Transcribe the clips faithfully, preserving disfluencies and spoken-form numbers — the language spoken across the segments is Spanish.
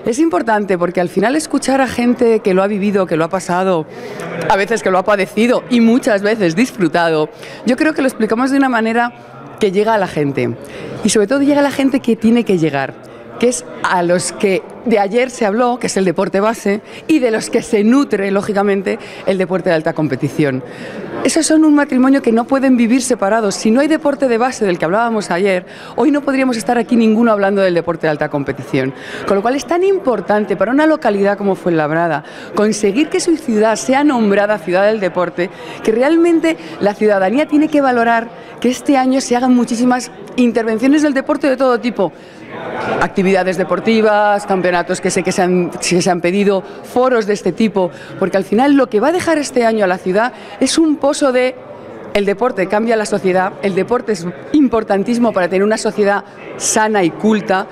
Es importante porque al final escuchar a gente que lo ha vivido, que lo ha pasado, a veces que lo ha padecido y muchas veces disfrutado, yo creo que lo explicamos de una manera que llega a la gente y sobre todo llega a la gente que tiene que llegar, que es a los que de ayer se habló, que es el deporte base, y de los que se nutre, lógicamente, el deporte de alta competición. Esos son un matrimonio que no pueden vivir separados. Si no hay deporte de base del que hablábamos ayer, hoy no podríamos estar aquí ninguno hablando del deporte de alta competición. Con lo cual es tan importante para una localidad como Fuenlabrada conseguir que su ciudad sea nombrada ciudad del deporte, que realmente la ciudadanía tiene que valorar que este año se hagan muchísimas intervenciones del deporte de todo tipo. Actividades deportivas, campeonatos que sé que se, han, que se han pedido, foros de este tipo, porque al final lo que va a dejar este año a la ciudad es un pozo de el deporte cambia la sociedad, el deporte es importantísimo para tener una sociedad sana y culta,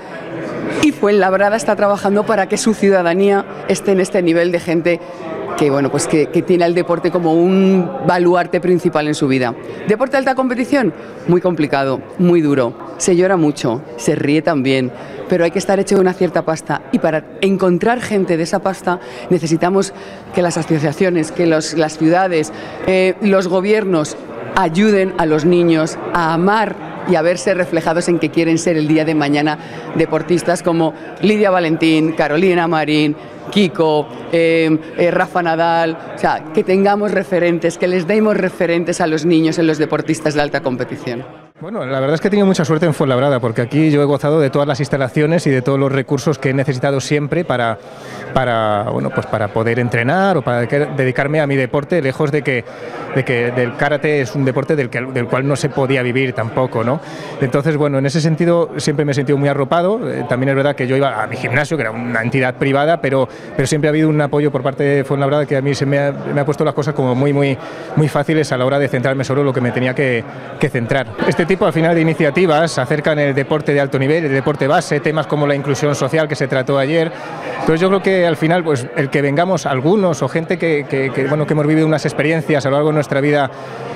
y Fuenlabrada está trabajando para que su ciudadanía esté en este nivel de gente que, bueno, pues que, que tiene el deporte como un baluarte principal en su vida. ¿Deporte de alta competición? Muy complicado, muy duro, se llora mucho, se ríe también, pero hay que estar hecho de una cierta pasta y para encontrar gente de esa pasta necesitamos que las asociaciones, que los, las ciudades, eh, los gobiernos ayuden a los niños a amar y a verse reflejados en que quieren ser el día de mañana deportistas como Lidia Valentín, Carolina Marín, Kiko, eh, eh, Rafa Nadal, o sea, que tengamos referentes, que les demos referentes a los niños en los deportistas de alta competición. Bueno, la verdad es que he tenido mucha suerte en Fuenlabrada, porque aquí yo he gozado de todas las instalaciones y de todos los recursos que he necesitado siempre para, para, bueno, pues para poder entrenar o para dedicarme a mi deporte, lejos de que, de que del karate es un deporte del, que, del cual no se podía vivir tampoco, ¿no? Entonces, bueno, en ese sentido siempre me he sentido muy arropado. Eh, también es verdad que yo iba a mi gimnasio, que era una entidad privada, pero, pero siempre ha habido un apoyo por parte de Fuenlabrada que a mí se me ha, me ha puesto las cosas como muy, muy, muy fáciles a la hora de centrarme sobre lo que me tenía que, que centrar. Este tipo al final de iniciativas acercan el deporte de alto nivel, el deporte base, temas como la inclusión social que se trató ayer. Entonces yo creo que al final pues el que vengamos algunos o gente que, que, que, bueno, que hemos vivido unas experiencias a lo largo de nuestra vida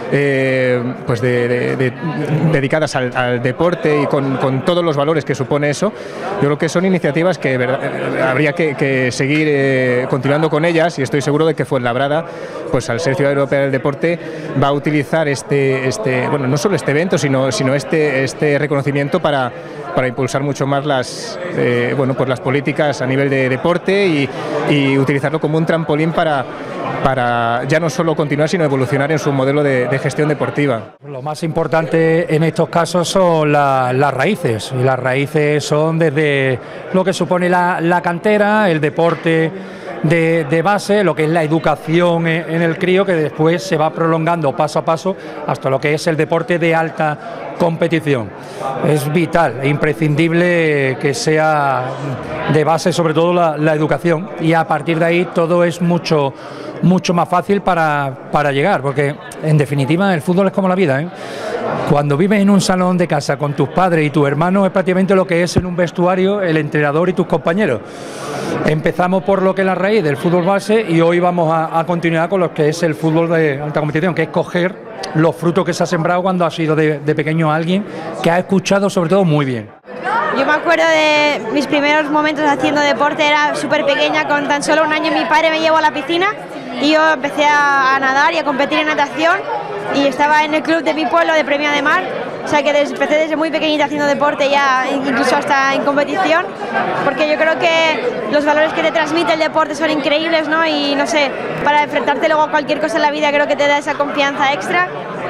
eh, pues de, de, de, dedicadas al, al deporte y con, con todos los valores que supone eso, yo creo que son iniciativas que verdad, habría que, que seguir eh, continuando con ellas, y estoy seguro de que Fuenlabrada, pues al ser ciudad europea del deporte, va a utilizar este, este bueno, no solo este evento, sino, sino este, este reconocimiento para, para impulsar mucho más las, eh, bueno, pues las políticas a nivel de deporte y, y utilizarlo como un trampolín para, para ya no solo continuar, sino evolucionar en su modelo de, de gestión deportiva. Lo más importante en estos casos son la, las raíces, y las raíces son desde lo que supone la, la cantera, el deporte De, de base, lo que es la educación en, en el crío, que después se va prolongando paso a paso hasta lo que es el deporte de alta competición. Es vital e imprescindible que sea de base sobre todo la, la educación, y a partir de ahí todo es mucho mucho más fácil para, para llegar, porque en definitiva el fútbol es como la vida, ¿eh? Cuando vives en un salón de casa con tus padres y tus hermanos es prácticamente lo que es en un vestuario el entrenador y tus compañeros. Empezamos por lo que es la raíz del fútbol base y hoy vamos a, a continuar con lo que es el fútbol de alta competición, que es coger los frutos que se ha sembrado cuando ha sido de, de pequeño alguien que ha escuchado sobre todo muy bien. Yo me acuerdo de mis primeros momentos haciendo deporte, era súper pequeña, con tan solo un año mi padre me llevó a la piscina y yo empecé a, a nadar y a competir en natación, y estaba en el club de mi pueblo de Premia de Mar, o sea que desde, empecé desde muy pequeñita haciendo deporte, ya incluso hasta en competición, porque yo creo que los valores que te transmite el deporte son increíbles, ¿no? Y no sé, para enfrentarte luego a cualquier cosa en la vida creo que te da esa confianza extra.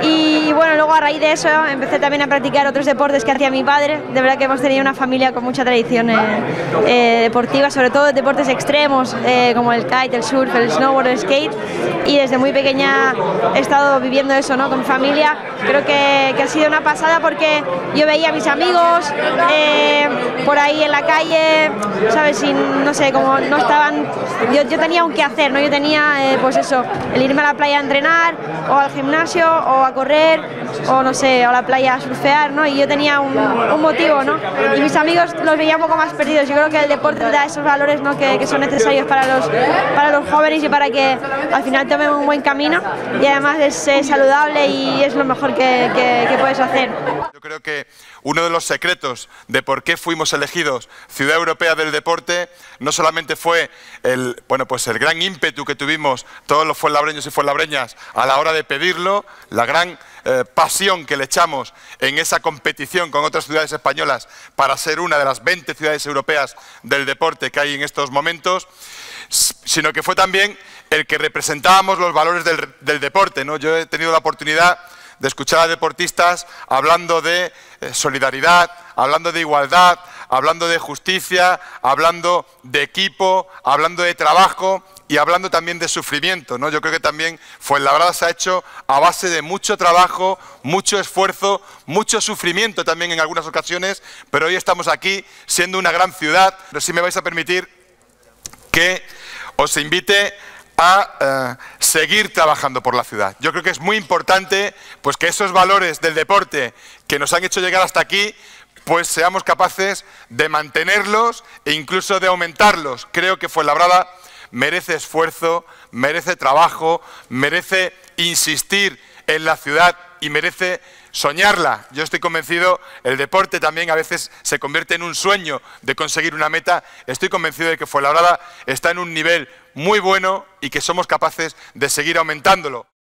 Y bueno, luego a raíz de eso empecé también a practicar otros deportes que hacía mi padre. De verdad que hemos tenido una familia con mucha tradición eh, eh, deportiva, sobre todo deportes extremos eh, como el kite, el surf, el snowboard, el skate, y desde muy pequeña he estado viviendo eso, ¿no? Con mi familia. Creo que, que ha sido una pasada porque yo veía a mis amigos eh, por ahí en la calle, ¿sabes? Sin, no sé, como no estaban, yo, yo tenía un qué hacer, ¿no? Yo tenía eh, pues eso, el irme a la playa a entrenar o al gimnasio o a correr o no sé, a la playa a surfear, ¿no? Y yo tenía un, un motivo, ¿no? Y mis amigos los veía un poco más perdidos. Yo creo que el deporte da esos valores, ¿no? que, que son necesarios para los, para los jóvenes y para que al final tomen un buen camino, y además es eh, saludable y es lo mejor que, que, que puedes hacer. creo que uno de los secretos de por qué fuimos elegidos Ciudad Europea del Deporte no solamente fue el, bueno, pues el gran ímpetu que tuvimos todos los fuenlabreños y fuenlabreñas a la hora de pedirlo, la gran eh, pasión que le echamos en esa competición con otras ciudades españolas para ser una de las veinte ciudades europeas del deporte que hay en estos momentos, sino que fue también el que representábamos los valores del, del deporte, ¿no? Yo he tenido la oportunidad de escuchar a deportistas hablando de eh, solidaridad, hablando de igualdad, hablando de justicia, hablando de equipo, hablando de trabajo y hablando también de sufrimiento, ¿no? Yo creo que también Fuenlabrada se ha hecho a base de mucho trabajo, mucho esfuerzo, mucho sufrimiento también en algunas ocasiones, pero hoy estamos aquí siendo una gran ciudad. Pero si me vais a permitir que os invite a eh, seguir trabajando por la ciudad. Yo creo que es muy importante pues, que esos valores del deporte que nos han hecho llegar hasta aquí, pues seamos capaces de mantenerlos e incluso de aumentarlos. Creo que Fuenlabrada merece esfuerzo, merece trabajo, merece insistir en la ciudad y merece soñarla. Yo estoy convencido, el deporte también a veces se convierte en un sueño de conseguir una meta. Estoy convencido de que Fuenlabrada está en un nivel muy bueno y que somos capaces de seguir aumentándolo.